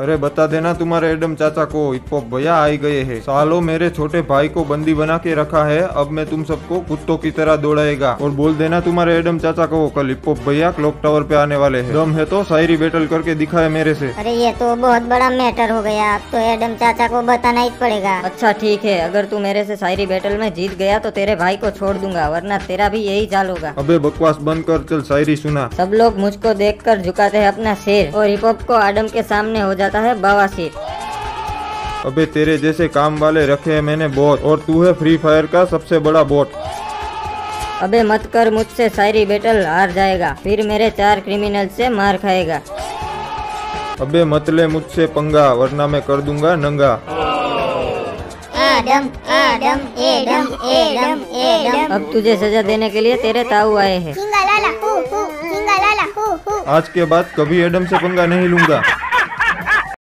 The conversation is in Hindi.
अरे बता देना तुम्हारे एडम चाचा को, हिप हॉप भैया आ ही गए हैं। सालों मेरे छोटे भाई को बंदी बना के रखा है, अब मैं तुम सबको कुत्तों की तरह दौड़ाएगा। और बोल देना तुम्हारे एडम चाचा को कल हिप हॉप भैया क्लॉक टावर पे आने वाले हैं। दम है तो शायरी बैटल करके दिखाए मेरे से। अरे ये तो बहुत बड़ा मैटर हो गया, अब तो एडम चाचा को बताना ही पड़ेगा। अच्छा ठीक है, अगर तू मेरे से शायरी बैटल में जीत गया तो तेरे भाई को छोड़ दूंगा, वरना तेरा भी यही चाल होगा। अबे बकवास बंद कर, चल शायरी सुना। सब लोग मुझको देखकर झुकाते हैं अपना सिर और हिप हॉप को आदम के सामने हो जाता है बवासीर। अबे तेरे जैसे काम वाले रखे हैं मैंने बहुत, और तू है फ्री फायर का सबसे बड़ा बॉट। अबे मत कर मुझसे शायरी बैटल, हार जाएगा, फिर मेरे 4 क्रिमिनल से मार खाएगा। अबे मत ले मुझसे पंगा, वरना मैं कर दूंगा नंगा। Adam Adam Adam Adam Adam. अब तुझे सजा देने के लिए तेरे ताऊ आए हैं। चिंगालाला हु हु, चिंगालाला हु हु। आज के बाद कभी एडम से पंगा नहीं लूंगा।